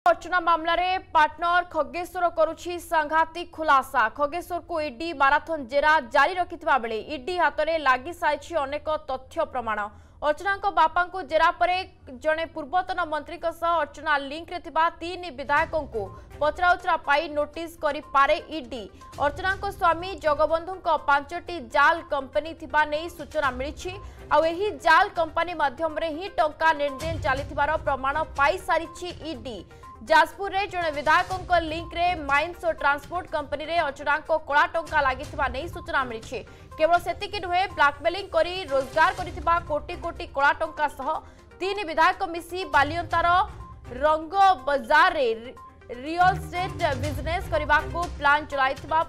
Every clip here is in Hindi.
अर्चना मामला रे पार्टनर खगेश्वर करुछि सांघातिक खुलासा। खगेश्वर को ईडी माराथन जेरा जारी रखिथिबा बेले ईडी हाथ में लागि साइछि अनेक तथ्य प्रमाण। अर्चना बापा को जेरा परे जड़े पूर्वतन मंत्री अर्चना लिंक रे थिबा 3 विधायकों को पचराउचरा पाई नोटिस करि पारे ईडी। अर्चना स्वामी जगबंधु 5टी जाल कंपनी थिबा नै सूचना मिली आउ एही जाल कंपनी माध्यम रे ही टंका लेनदेन चलीथिबार प्रमाण पाई सारिछि ईडी। जाजपुर रे जड़े विधायकों लिंक रे माइन्स और ट्रांसपोर्ट कंपनी रे अर्चना कला टंका लागिथिबा नै सूचना मिली। केवल सेतिकी नुहे ब्लैकमेलिंग करी रोजगार करिथिबा कोटी कोटी कला टंका सह 3 विधायक मिसी बालियंतार रंग बाजार रे रियल एस्टेट बिजनेस करबा को प्लान चलाइथिबा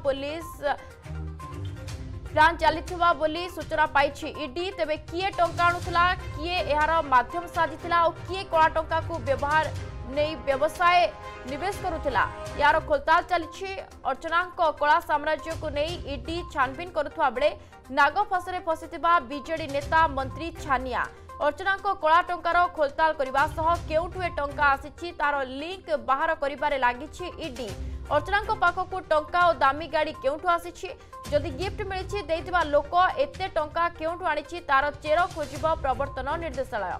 चलीथिबा बोली सूचना पाइछि ईडी। तेबे किए टंका आणुथला, किए एहार माध्यम साजिथिला और किए कला टंका को व्यवहार नहीं व्यवसाय निवेश करुथिला यार खोलताल चली। अर्चना कला साम्राज्य को नहीं ईडी छानबीन करुवा बेले नागफासरे फसीथिबा बीजेडी नेता मंत्री छानिया अर्चना कला टंकार खोलताल करने सह केउठु ए टंका आसीछि तार लिंक बाहर करिबारे लागिछि ईडी। अर्चना पाखकु टंका और दामी गाड़ी केउठु आसीछि, जदि गिफ्ट मिलिछि देइतिबा लोक एते टंका केउठु आनिछि तार चेर खोजिबो प्रवर्तन निर्देशालय।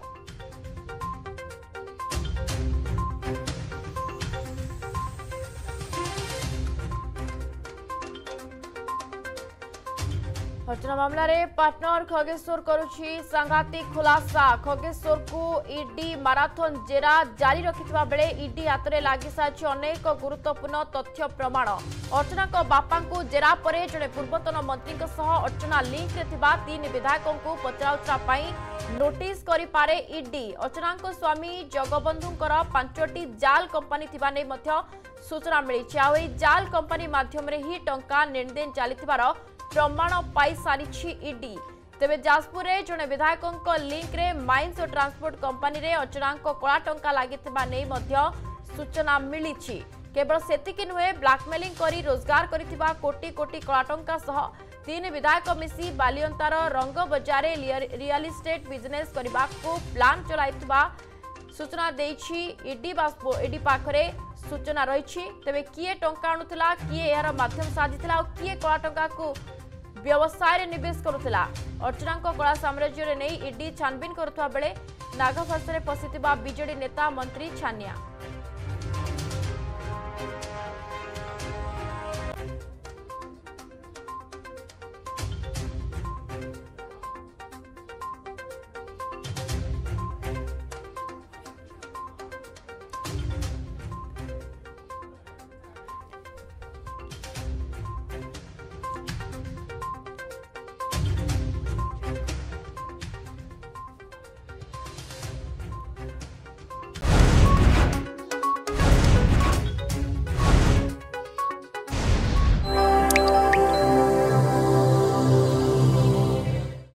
अर्चना मामला रे पार्टनर खगेश्वर करुछि सांघातिक खुलासा। खगेश्वर को ईडी माराथन जेरा जारी रखिथिबा बेले ईडी हाथ में लागि साइछि अनेक गुरुत्वपूर्ण तथ्य प्रमाण। अर्चना बापा को जेरा परे जड़े पूर्वतन मंत्री अर्चना लिंक रे थिबा 3 विधायकों को पचराउचरा पाई नोटिस करि पारे ईडी। अर्चना स्वामी जगबंधु 5टी जाल कंपनी थिबा नै मध्य सूचना मिली। आ जाल कंपनी माध्यम रे ही टंका लेनदेन चलीथिबार प्रमाण पाई सारिछि ईडी। तेबे जाजपुर रे जड़े विधायकों लिंक रे माइन्स और ट्रांसपोर्ट कंपनी रे अर्चना कला टंका लागिथिबा नै मध्य सूचना मिली। केवल सेतिकी नुहे ब्लैकमेलिंग करी रोजगार करिथिबा कोटी कोटी कला टंका सह 3 विधायक मिसी बालियंतार रंग बाजार रियल एस्टेट बिजनेस करबा को प्लान चलाइथिबा सूचना देछि ईडी। ईडी पाखरे सूचना रही। तेबे किए टंका आणुथला, किए यार माध्यम साजिथिला और किए कला टंका को व्यवसाय रे निवेश करुथिला अर्चना कला साम्राज्य रे नहीं ईडी छानबीन करुवा बेले नागफासरे फसीथिबा बीजेडी नेता मंत्री छानिया।